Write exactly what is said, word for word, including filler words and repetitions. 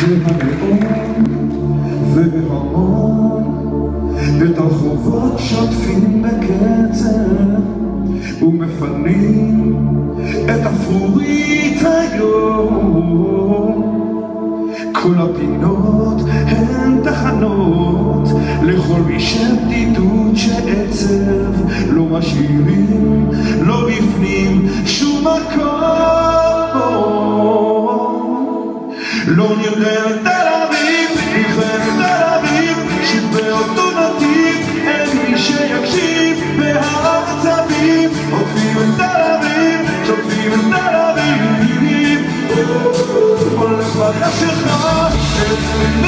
והנאום והמון את הרחובות שוטפים בקצב ומפנים את אפרורית היום. כל הפינות הן תחנות לכל מי שבדידות שעצב לא משאירים, לא בפנים שום מקום. לא נראה לתל אביב, נכנס לתל אביב, שוב באותו נתיב, אין מי שיקשיב בהעצבים, עוטפים את תל אביב, שוטפים את תל אביב, הולך בחשכה,